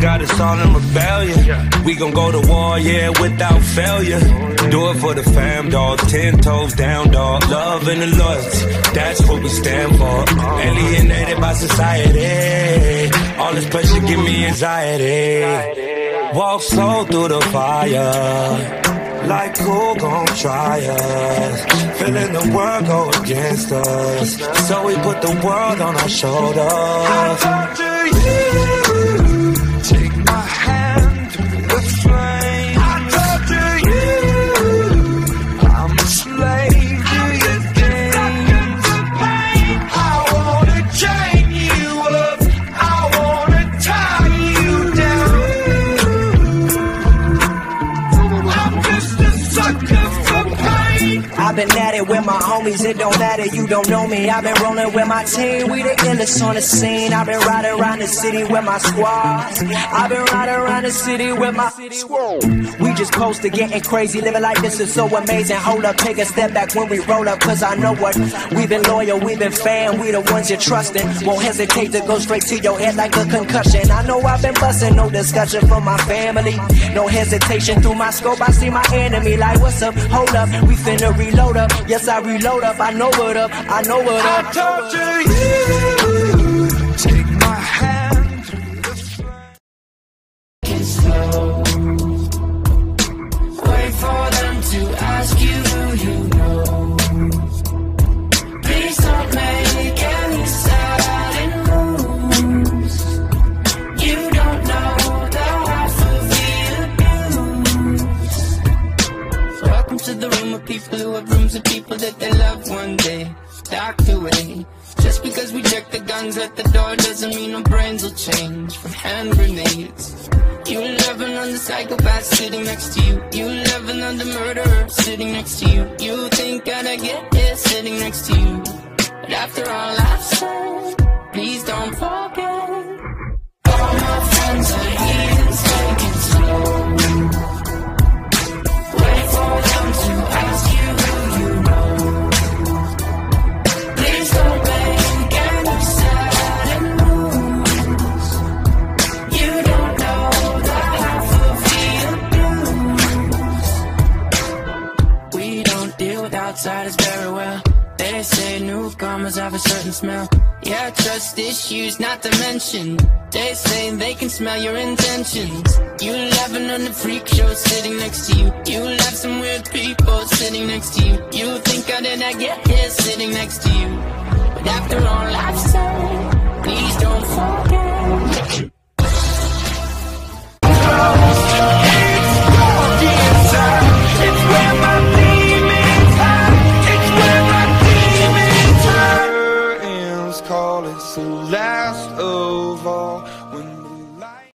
got us all in rebellion. We gon' go to war, yeah, without failure. Do it for the fam, dog. 10 toes down, dog. Love and the loyalty, that's what we stand for. Alienated by society, all this pressure give me anxiety. Walk slow through the fire, like who gon' try us? Feeling the world go against us, so we put the world on our shoulders. I talk to you, take my hand through the flame. I talk to you, I'm a slave to your games. I wanna chain you up, I wanna tie you down. I'm just a sucker for pain. I've been at it with my homies, it don't matter, you don't know me. I've been rolling with my team, we the illest on the scene. I've been riding around the city with my squad. I've been riding around the city with my squad. We just close to getting crazy, living like this is so amazing. Hold up, take a step back when we roll up, cause I know what. We've been loyal, we've been fan, we the ones you're trusting. Won't hesitate to go straight to your head like a concussion. I know I've been busting, no discussion from my family. No hesitation through my scope, I see my enemy like, what's up, hold up, we finna reload up. Yes, I reload up, I know what up, I know what up. I talk to you, take my hand through the flame. It's slow. Wait for them to ask you who you know. Please don't make any sudden moves. You don't know the half of the abuse. Welcome to the room of people who have rooms of people that they love one day docked away. Just because we check the guns at the door doesn't mean our brains will change from hand grenades. You loving on the psychopath sitting next to you. You loving on the murderer sitting next to you. You think I'd get here sitting next to you. But after all I've said, please don't forget. All my friends are heathens, take it slow. Wait for them to ask you who you know. Please don't make any sudden moves. You don't know the half of the abuse. We don't deal with outsiders very well. They say newcomers have a certain smell. Yeah, trust issues not to mention. They say they can smell your intentions. You laughing on the freak show sitting next to you. You love some weird people sitting next to you. You think how did I get here sitting next to you. But after all I've said, please don't forget. It's where my demons hide. It's where my demons hide. Curtains call, it's the last of all. When